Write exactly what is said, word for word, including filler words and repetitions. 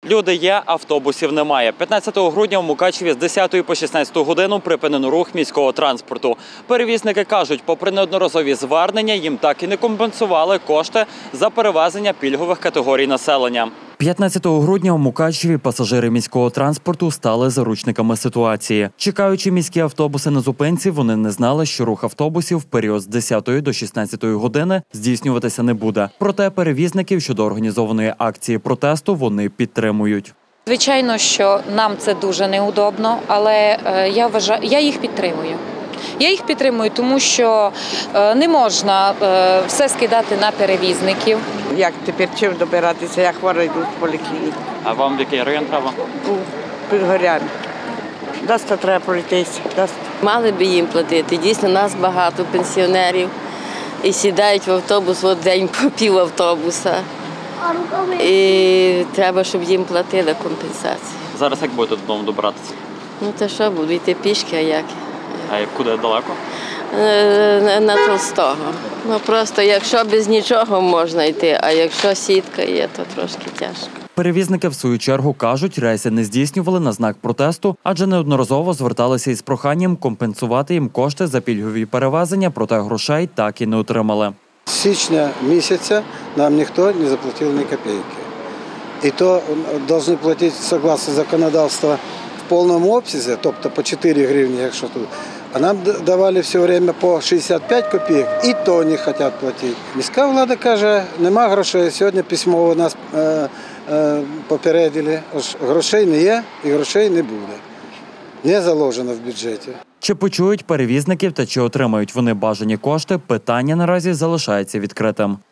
Люди є, автобусів немає. п'ятнадцятого грудня в Мукачеві з десятої по шістнадцяту годину припинено рух міського транспорту. Перевізники кажуть, попри неодноразові звернення, їм так і не компенсували кошти за перевезення пільгових категорій населення. п'ятнадцятого грудня у Мукачеві пасажири міського транспорту стали заручниками ситуації. Чекаючи міські автобуси на зупинці, вони не знали, що рух автобусів в період з десятої до шістнадцятої години здійснюватися не буде. Проте перевізників щодо організованої акції протесту вони підтримують. Звичайно, що нам це дуже неудобно, але я вважаю, я їх підтримую. Я їх підтримую, тому що не можна все скидати на перевізників. Як тепер чим добиратися, я хвора йду в поліклініку. А вам в який район треба? У Підгорян. Доста треба пройтися. Мали би їм платити. Дійсно, нас багато пенсіонерів. І сідають в автобус в день по пів автобуса. І треба, щоб їм платили компенсацію. Зараз як будете додому добратися? Ну то що, буду йти пішки, а як? А куди далеко? На Толстого. Ну просто якщо без нічого можна йти, а якщо сітка є, то трошки тяжко. Перевізники в свою чергу кажуть, рейси не здійснювали на знак протесту, адже неодноразово зверталися із проханням компенсувати їм кошти за пільгові перевезення, проте грошей так і не отримали. З січня місяця нам ніхто не заплатив ні копійки. І то повинні платити, согласно законодавства, в повному обсязі, тобто по чотири гривні, якщо тут. А нам давали все время по шістдесят п'ять копійок, і то не хочуть платити. Міська влада каже, нема грошей. Сьогодні письмово нас е, е, попередили, грошей не є і грошей не буде. Не заложено в бюджеті. Чи почують перевізників та чи отримають вони бажані кошти, питання наразі залишається відкритим.